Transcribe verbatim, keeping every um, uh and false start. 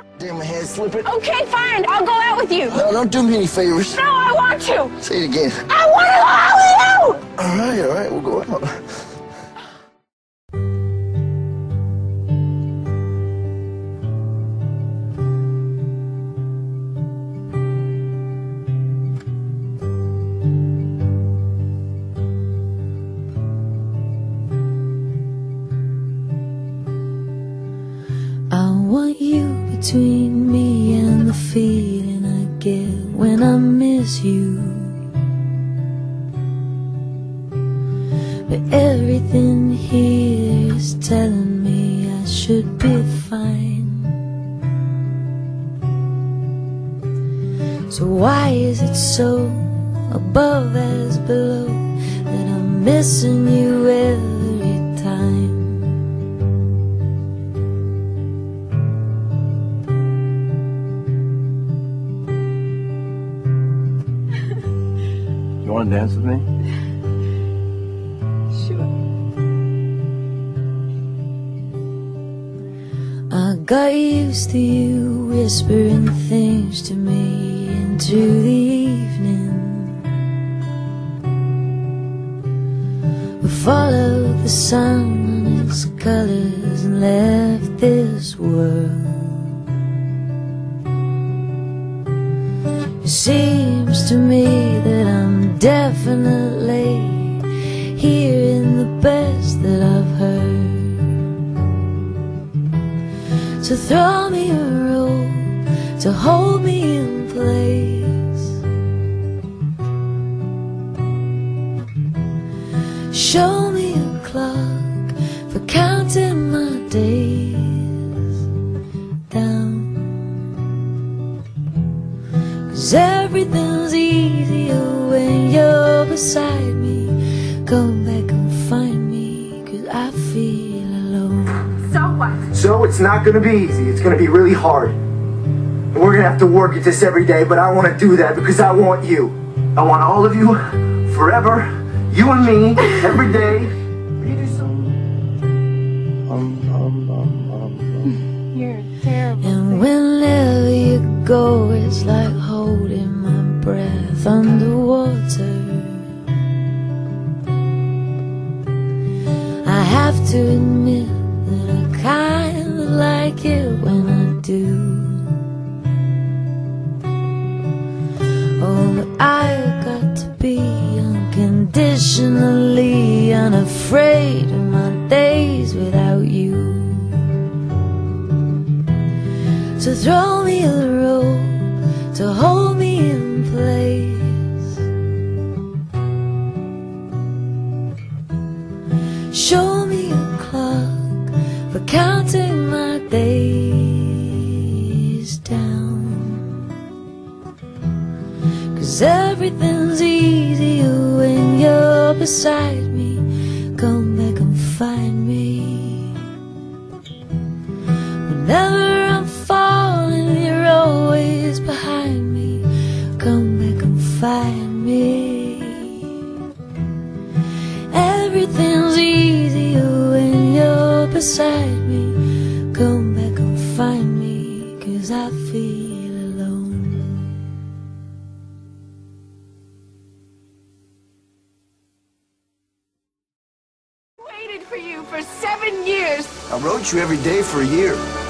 Damn, my hand's slipping. Okay, fine. I'll go out with you. No, don't do me any favors. No, I want to. Say it again. I want to go out with you! All right, all right, we'll go out. I want you between me and the feeling I get when I miss you. But everything here is telling me I should be fine. So why is it so above as below that I'm missing you every time? You want to dance with me? Sure. I got used to you whispering things to me into the evening. We followed the sun and its colors and left this world. It seems to me that I'm definitely hearing the best that I've heard. So throw me a rope to hold me in place. Show me a clock for counting my days down. 'Cause everything's easier when you're beside me. Come back and find me, 'cause I feel alone. So what? So it's not gonna be easy. It's gonna be really hard. And we're gonna have to work at this every day, but I wanna do that because I want you. I want all of you, forever, you and me, every day. Will you do something? Um, um, um, um, um. You're terrible. And whenever you go, it's like holding my breath underwater. I have to admit that I kinda like it when I do. Oh, but I've got to be unconditionally unafraid of my days without you. So throw me a rope to hold me in place. Show me a clock for counting my days down. 'Cause everything's easier when you're beside me. Come back and find me. Whenever I'm falling, you're always behind me. Come back and find me. Everything's easier when you're beside me. Come back and find me, 'cause I feel alone. Waited for you for seven years. I wrote you every day for a year.